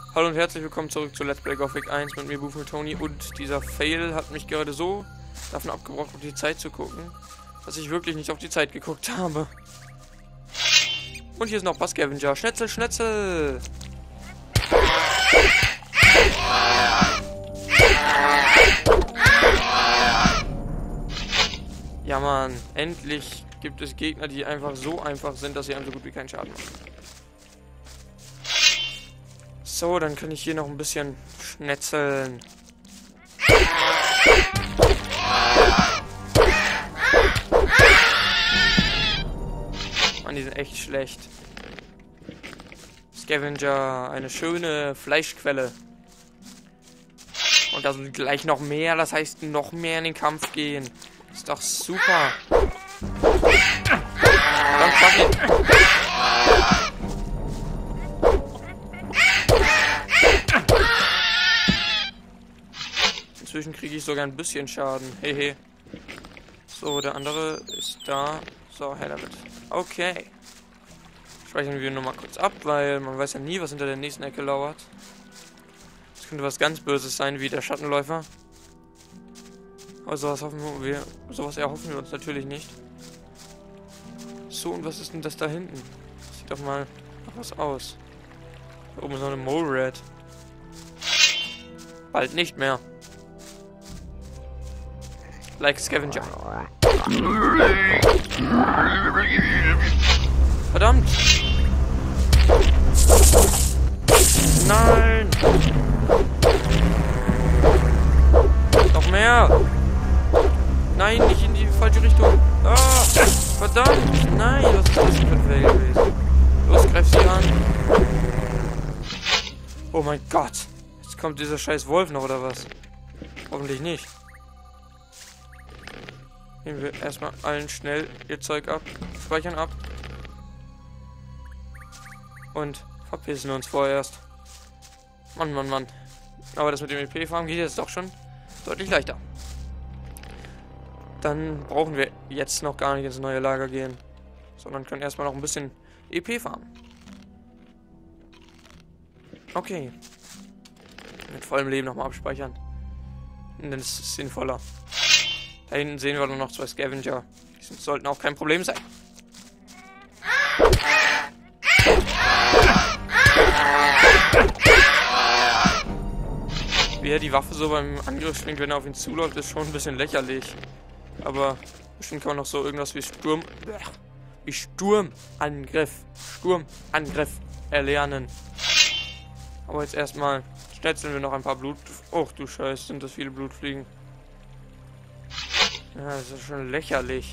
Hallo und herzlich willkommen zurück zu Let's Play Gothic 1 mit mir, Buffeltoni. Und dieser Fail hat mich gerade so davon abgebracht, auf die Zeit zu gucken, dass ich wirklich nicht auf die Zeit geguckt habe. Und hier ist noch was Scavenger. Schnetzel, Schnetzel! Ja Mann, endlich gibt es Gegner, die einfach so einfach sind, dass sie einem so gut wie keinen Schaden machen. So, dann kann ich hier noch ein bisschen schnetzeln. Mann, die sind echt schlecht. Scavenger, eine schöne Fleischquelle. Und da sind gleich noch mehr, das heißt noch mehr in den Kampf gehen. Ist doch super. Dann pack ihn. Inzwischen kriege ich sogar ein bisschen Schaden. Hehe. So, der andere ist da. So, her damit. Okay. Speichern wir nur mal kurz ab, weil man weiß ja nie, was hinter der nächsten Ecke lauert. Das könnte was ganz Böses sein, wie der Schattenläufer. Aber sowas erhoffen wir uns natürlich nicht. So, und was ist denn das da hinten? Das sieht doch mal nach was aus. Da oben ist noch eine Mole Rat. Bald nicht mehr. Like Scavenger. Verdammt! Nein! Noch mehr! Nein, nicht in die falsche Richtung! Ah! Verdammt! Nein, was ist das für ein Fail gewesen? Los, greif sie an! Oh mein Gott! Jetzt kommt dieser scheiß Wolf noch, oder was? Hoffentlich nicht. Nehmen wir erstmal allen schnell ihr Zeug ab. Speichern ab. Und verpissen uns vorerst. Mann, Mann, Mann. Aber das mit dem EP-Farm geht jetzt doch schon deutlich leichter. Dann brauchen wir jetzt noch gar nicht ins neue Lager gehen. Sondern können erstmal noch ein bisschen EP farmen. Okay. Mit vollem Leben nochmal abspeichern. Und dann ist es sinnvoller. Da hinten sehen wir nur noch zwei Scavenger. Die sollten auch kein Problem sein. Wie er die Waffe so beim Angriff schwingt, wenn er auf ihn zuläuft, ist schon ein bisschen lächerlich. Aber bestimmt kann man noch so irgendwas wie Sturmangriff erlernen. Aber jetzt erstmal schnetzeln wir noch ein paar Blut... Och du Scheiße, sind das viele Blutfliegen. Ja, das ist schon lächerlich.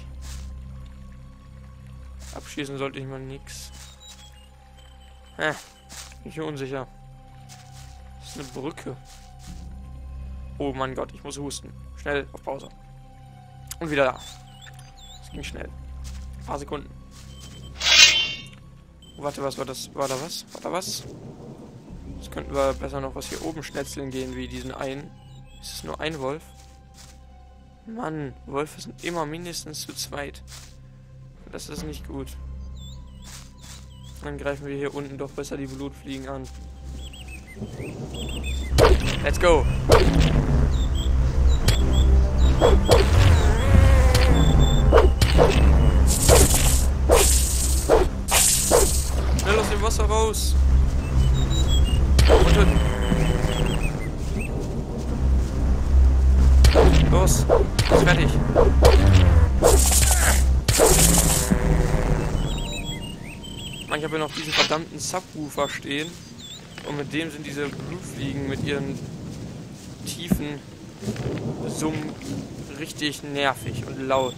Abschießen sollte ich mal nix. Bin ich mir unsicher. Das ist eine Brücke. Oh mein Gott, ich muss husten. Schnell auf Pause. Und wieder da. Das ging schnell. Ein paar Sekunden. Oh, warte, was war das? War da was? War da was? Jetzt könnten wir besser noch was hier oben schnetzeln gehen, wie diesen einen. Ist es nur ein Wolf? Mann, Wölfe sind immer mindestens zu zweit. Das ist nicht gut. Dann greifen wir hier unten doch besser die Blutfliegen an. Let's go! Schnell aus dem Wasser raus! Und töten! Los! Ist fertig! Ich habe ja noch diesen verdammten Subwoofer stehen. Und mit dem sind diese Blutfliegen mit ihren tiefen Summen richtig nervig und laut.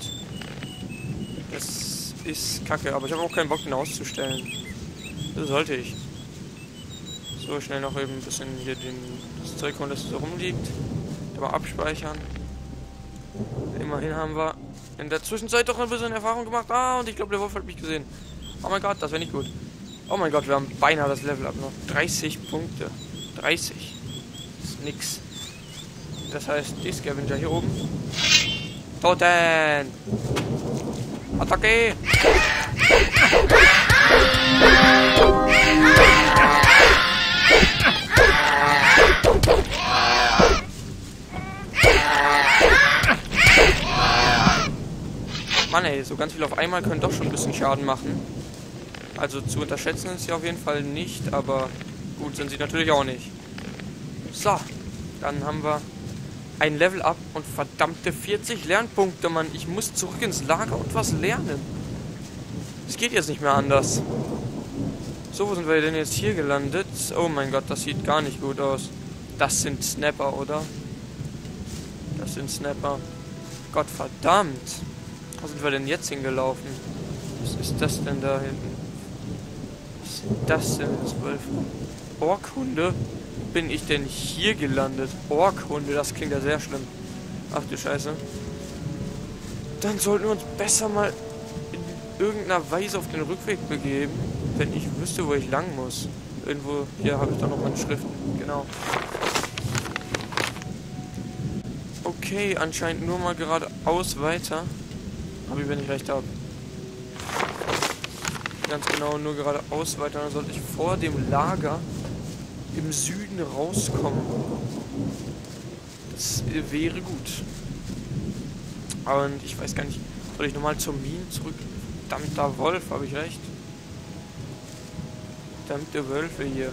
Das ist kacke, aber ich habe auch keinen Bock, den auszustellen. Das sollte ich. So, schnell noch eben ein bisschen hier das Zeug holen, das so rumliegt. Aber abspeichern. Immerhin haben wir in der Zwischenzeit doch ein bisschen Erfahrung gemacht. Ah, und ich glaube, der Wolf hat mich gesehen. Oh mein Gott, das wäre nicht gut. Oh mein Gott, wir haben beinahe das Level ab. Noch 30 Punkte. 30. Das ist nix. Das heißt, die Scavenger hier oben. Toten! Attacke! ey, so ganz viel auf einmal können doch schon ein bisschen Schaden machen. Also zu unterschätzen ist sie auf jeden Fall nicht, aber gut sind sie natürlich auch nicht. So, dann haben wir ein Level Up und verdammte 40 Lernpunkte, Mann. Ich muss zurück ins Lager und was lernen. Es geht jetzt nicht mehr anders. So, wo sind wir denn jetzt hier gelandet? Oh mein Gott, das sieht gar nicht gut aus. Das sind Snapper, oder? Das sind Snapper. Gott verdammt. Wo sind wir denn jetzt hingelaufen? Was ist das denn da hinten? Was ist das denn? 12 Orkhunde? Bin ich denn hier gelandet? Orkhunde, das klingt ja sehr schlimm. Ach du Scheiße. Dann sollten wir uns besser mal in irgendeiner Weise auf den Rückweg begeben, wenn ich wüsste, wo ich lang muss. Irgendwo, hier habe ich doch noch meine Schriften. Genau. Okay, anscheinend nur mal geradeaus weiter. Aber wenn ich recht habe. Ganz genau, nur geradeaus weiter. Dann sollte ich vor dem Lager im Süden rauskommen. Das wäre gut. Und ich weiß gar nicht, soll ich nochmal zur Mine zurück? Verdammter Wolf, habe ich recht? Verdammte Wölfe hier.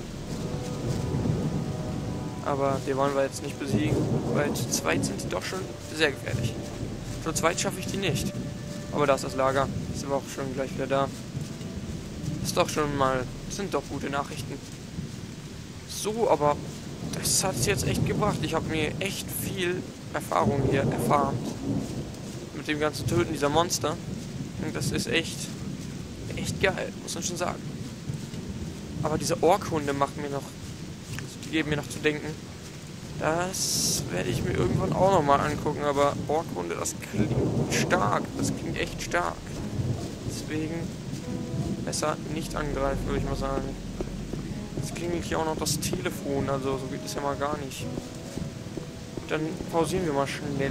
Aber die wollen wir jetzt nicht besiegen, weil zu zweit sind die doch schon sehr gefährlich. Zu zweit schaffe ich die nicht. Aber da ist das Lager. Sind wir auch schon gleich wieder da. Ist doch schon mal, sind doch gute Nachrichten. So, aber das hat es jetzt echt gebracht. Ich habe mir echt viel Erfahrung hier erfahren. Mit dem ganzen Töten dieser Monster. Und das ist echt geil, muss man schon sagen. Aber diese Orkhunde machen mir noch, die geben mir noch zu denken. Das werde ich mir irgendwann auch nochmal angucken. Aber Orkhunde, das klingt stark. Das klingt echt stark. Deswegen besser nicht angreifen, würde ich mal sagen. Jetzt klingelt hier auch noch das Telefon, also so geht es ja mal gar nicht. Dann pausieren wir mal schnell.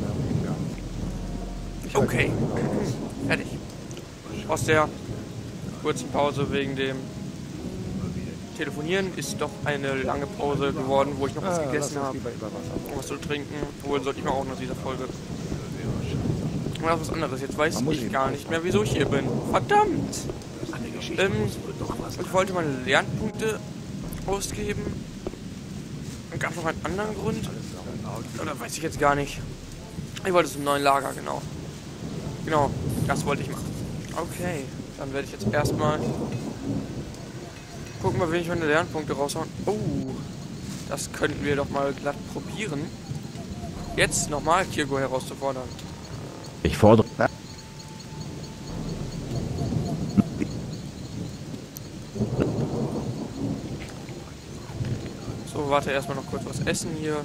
Okay. Fertig. Aus der kurzen Pause wegen dem Telefonieren ist doch eine lange Pause geworden, wo ich noch was gegessen habe. Um was zu trinken. Holen sollte ich mir auch nach dieser Folge. Und auch was anderes. Jetzt weiß ich gar nicht mehr, wieso ich hier bin. Verdammt! Ich wollte meine Lernpunkte ausgeben. Und gab es noch einen anderen Grund? Oder weiß ich jetzt gar nicht. Ich wollte zum neuen Lager, genau. Genau, das wollte ich machen. Okay, dann werde ich jetzt erstmal gucken, mal, wen ich meine Lernpunkte raushauen. Oh, das könnten wir doch mal glatt probieren. Jetzt nochmal Kirgo herauszufordern. Ich fordere... So, warte erstmal noch kurz was essen hier.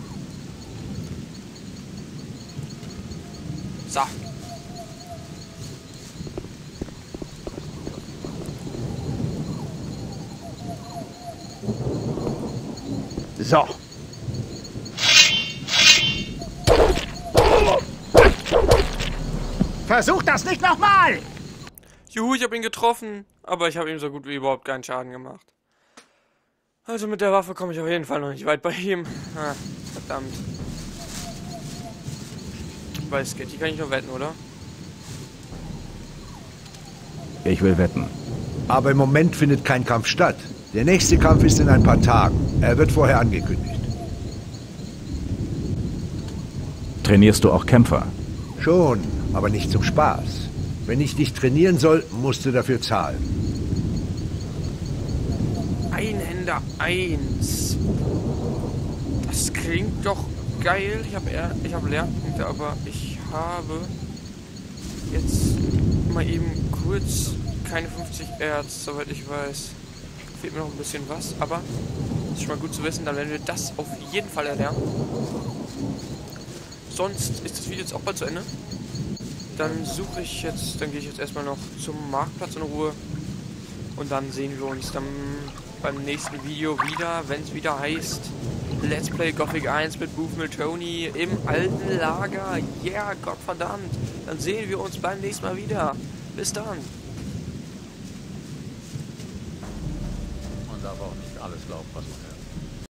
So. So. Versuch das nicht nochmal! Juhu, ich habe ihn getroffen, aber ich habe ihm so gut wie überhaupt keinen Schaden gemacht. Also mit der Waffe komme ich auf jeden Fall noch nicht weit bei ihm. Ah, verdammt. Bei Sketty kann ich nur wetten, oder? Ich will wetten. Aber im Moment findet kein Kampf statt. Der nächste Kampf ist in ein paar Tagen. Er wird vorher angekündigt. Trainierst du auch Kämpfer? Schon, aber nicht zum Spaß. Wenn ich dich trainieren soll, musst du dafür zahlen. Einhänder 1. Das klingt doch geil. Ich habe Lernpunkte, aber ich habe jetzt mal eben kurz keine 50 Erz, soweit ich weiß. Fehlt mir noch ein bisschen was, aber das ist schon mal gut zu wissen. Dann werden wir das auf jeden Fall erlernen. Sonst ist das Video jetzt auch bald zu Ende. Dann gehe ich jetzt erstmal noch zum Marktplatz in Ruhe. Und dann sehen wir uns dann beim nächsten Video wieder, wenn es wieder heißt Let's Play Gothic 1 mit Boofmill Tony im alten Lager. Yeah, Gottverdammt. Dann sehen wir uns beim nächsten Mal wieder. Bis dann. Man darf auch nicht alles glauben, was man hört.